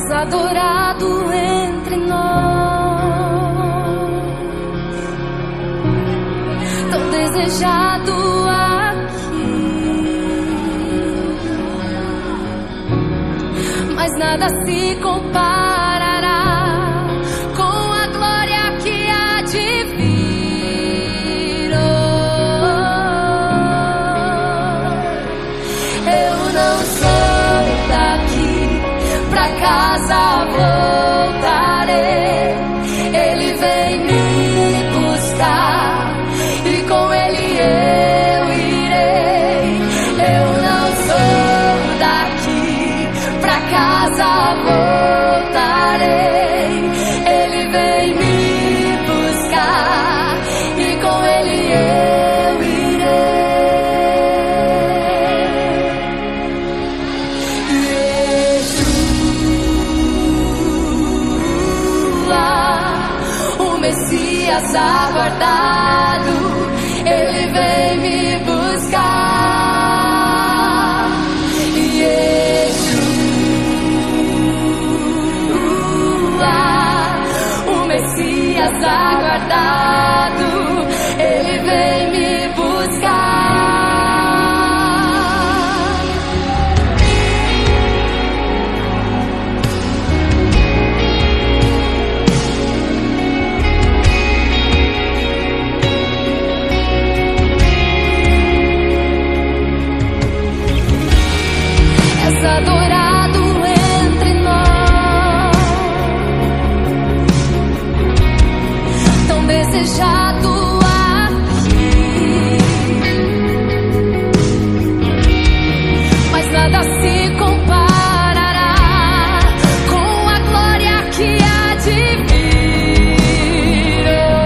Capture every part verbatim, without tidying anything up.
És adorado entre nós, tão desejado aqui, mas nada se comparará com a glória que há de vir. Oh, eu não sou daqui, pra casa voltarei. Ele vem me buscar e com ele eu irei. Eu não sou daqui, pra casa voltarei. Ele vem me buscar e com ele eu irei. Yeshua, o Messias aguardado, ele vem me buscar. Yeshua, o Messias aguardado, ele vem me buscar. És adorado entre nós, tão desejado aqui, mas nada se comparará com a glória que há de vir.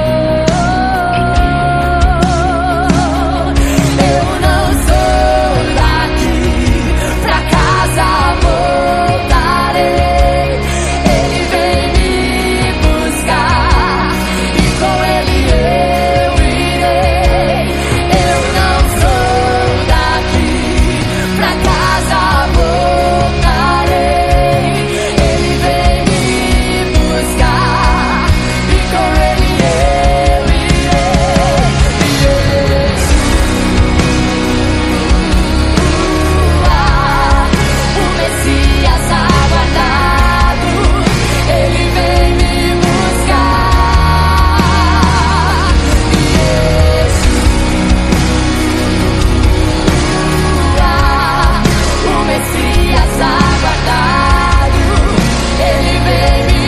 Oh, eu não sou daqui, pra casa voltarei. Ele vem me buscar e com ele eu irei. Eu não sou daqui, pra casa voltarei. Ele vem me buscar e com ele eu irei. O Messias aguardado, ele vem me buscar. Yeshua, o Messias aguardado, ele vem me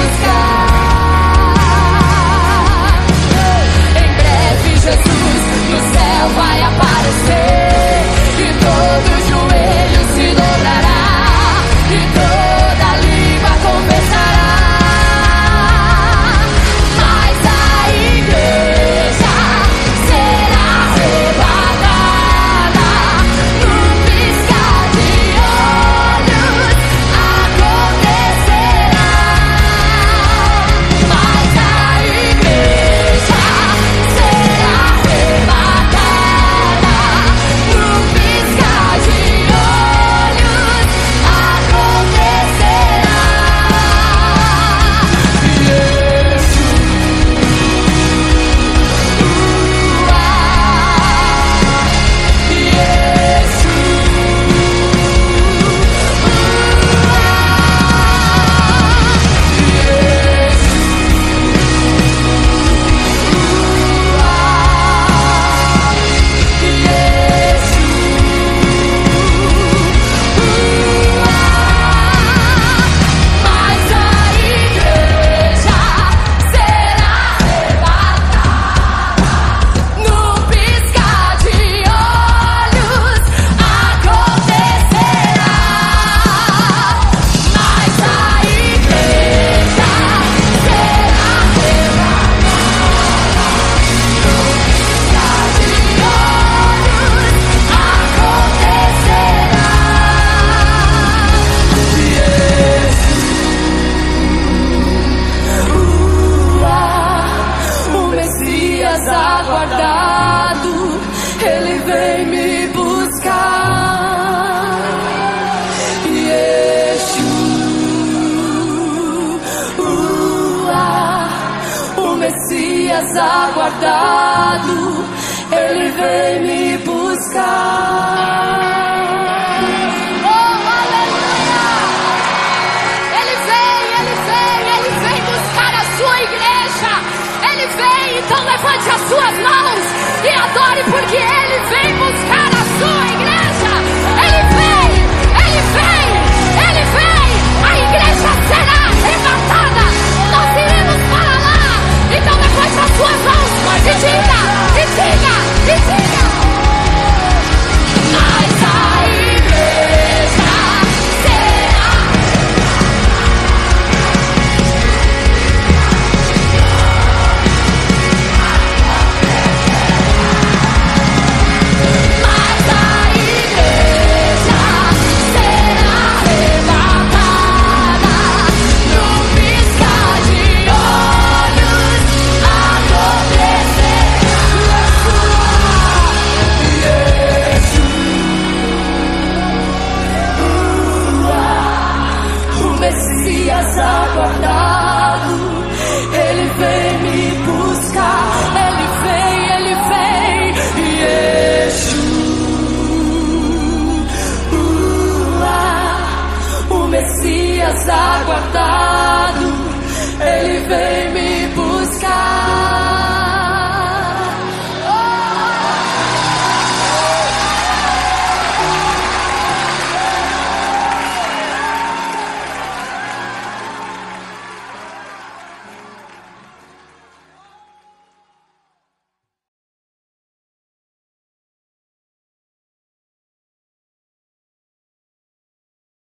buscar. Em breve Jesus no céu vai aparecer e todo joelho se dobrará e toda língua confessará. Mas a igreja será arrebatada num piscar de olhos, acontecerá. Mas a igreja será arrebatada num piscar de olhos, acontecerá. Mas a igreja será arrebatada num piscar de olhos, acontecerá. Mas a igreja será arrebatada num piscar de olhos, acontecerá. O Messias aguardado, ele vem me buscar. Yeshua, aguardado, Ele vem me buscar.